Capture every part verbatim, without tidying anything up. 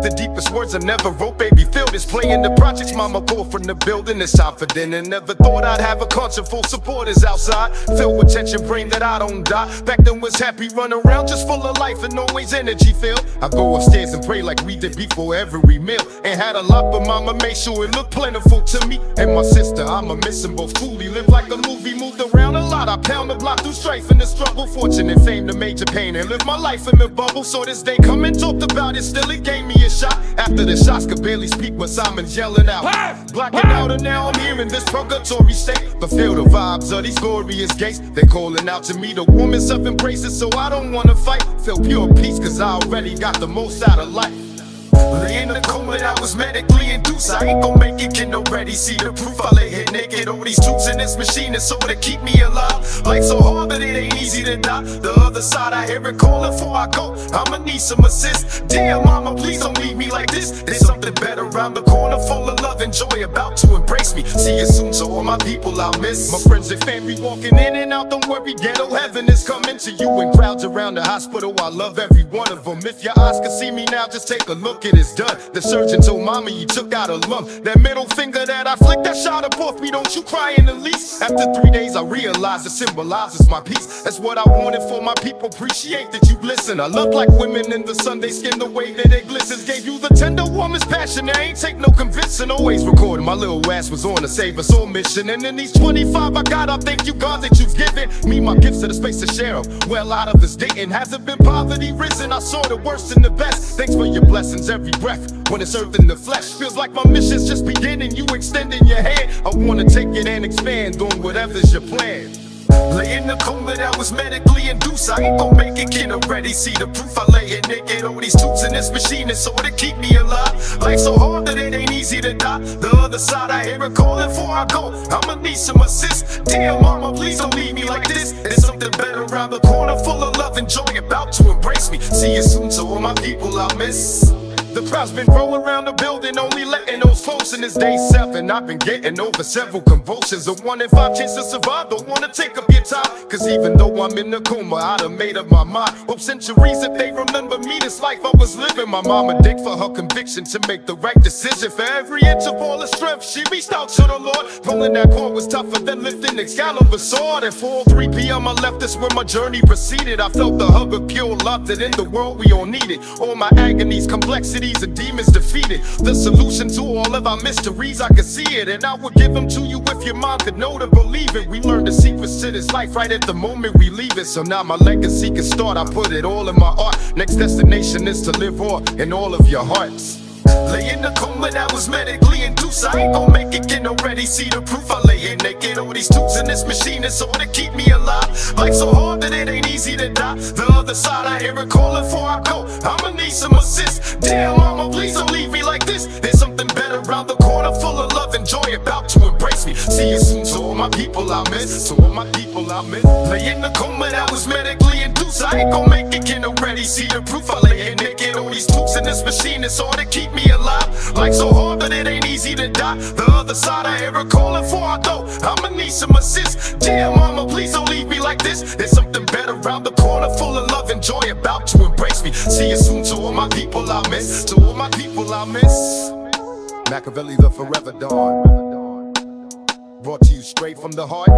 The deepest words I never wrote, baby, feel this. Playing the projects, mama called from the building. It's time for dinner. Never thought I'd have a concert full supporters outside, filled with tension, praying that I don't die. Back then was happy, run around just full of life and always energy filled. I go upstairs and pray like we did before every meal. Ain't had a lot, but mama made sure it looked plentiful to me and my sister. I'ma miss them both truly. Live like a movie, moved around a lot. I pound the block through strife and the struggle. Fortune and fame to major pain, and live my life in the bubble. So this day come and talked about it, still it gave me a shot. After the shots could barely speak when Simon's yelling out. Blacking out and now I'm here in this purgatory state. But feel the vibes of these glorious gates. They calling out to me, the woman's of embraces. So I don't wanna fight, feel pure peace, cause I already got the most out of life. Lay in the coma, I was medically induced. I ain't gon' make it, can already see the proof. I lay here naked, all these troops in this machine is so to keep me alive. Life's so hard that it ain't easy to die. The other side, I hear it calling before I go. I'ma need some assist. Dear mama, please don't leave me like this. There's something better around the corner, full of love and joy, about to embrace me. See you soon, so all my people I'll miss. My friends and family walking in and out, don't worry, ghetto heaven is coming to you. In crowds around the hospital, I love every one of them. If your eyes can see me now, just take a look at it. It's done. The surgeon told mama you took out a lump. That middle finger that I flicked, that shot up off me, don't you cry in the least. After three days I realized it symbolizes my peace. That's what I wanted for my people, appreciate that you listen. I love like women in the sun, they skin the way that it glistens. Gave you the tender woman's passion, I ain't take no convincing. Always recording, my little ass was on a save us all mission. And in these twenty-five I got, I thank you God that you've given me my gifts to the space to share them. Well out of this dating, hasn't been poverty risen. I saw the worst and the best, thanks for your blessings every breath. When it's earth in the flesh, feels like my mission's just beginning. You extending your hand, I wanna take it and expand on whatever's your plan. Lay in the coma that was medically induced. I ain't gon' make it, can already see the proof. I lay it naked, all these tubes in this machine is so to keep me alive. Life's so hard that it ain't easy to die. The other side, I hear it calling before I go. I'ma need some assist. Dear mama, please don't leave me like this. There's something better around the corner, full of love and joy, about to embrace me. See you soon, so all my people I'll miss. The crowd's been rolling around the building, only letting those close. In this day seven, I've been getting over several convulsions. A one in five chance to survive, don't wanna take up your time. Cause even though I'm in the coma, I done made up my mind. Hope centuries if they remember me, this life I was living. My mama digged for her conviction to make the right decision. For every inch of all her strength, she reached out to the Lord. Pulling that cord was tougher than lifting Excalibur's sword. At four oh three p m I left, that's where my journey proceeded. I felt the hug of pure love that in the world we all needed. All my agonies, complexities, and demons defeated. The solution to all of our mysteries, I could see it, and I would give them to you if your mind could know to believe it. We learned the secrets to this life right at the moment we leave it. So now my legacy can start, I put it all in my art. Next destination is to live on in all of your hearts. Lay in the coma that was medically induced. I ain't gon' make it, can already see the proof. I lay here naked, all these tubes in this machine is so to keep me alive. Life's so hard that it ain't easy to die. The other side, I hear it calling before I go. I'ma need some assist. Dear mama, please don't leave me like this. There's something better around the corner, full of love and joy, about to embrace me. See you soon, so all my people I miss. So all my people I miss. Lay in the coma that was medically induced. I ain't gon' make it, can already see the proof. I lay here naked, all these tubes in this machine is all to keep me alive. Life's so hard that it ain't easy to die. The other side, I hear it calling before I go. I'ma need some assist. Dear mama, please don't leave me like this. There's something better around the corner, full of love and joy, about to embrace me. See you soon, to all my people I miss. To all my people I miss. Makaveli, the forever dawn. Brought to you straight from the heart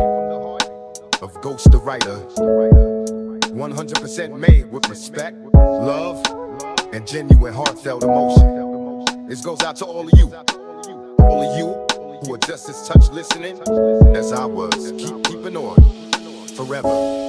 of Ghost the writer. one hundred percent made with respect, love, and genuine heartfelt emotion. This goes out to all of you, all of you who are just as touched listening as I was. Keep keeping on forever.